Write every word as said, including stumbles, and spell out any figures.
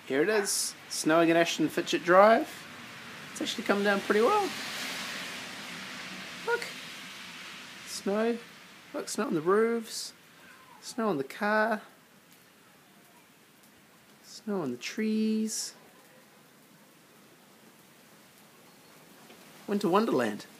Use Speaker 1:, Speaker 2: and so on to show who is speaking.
Speaker 1: Here it is, snowing at Ashton Fitchett Drive. It's actually come down pretty well. Look, snow. Look, snow on the roofs, snow on the car, snow on the trees. Winter Wonderland.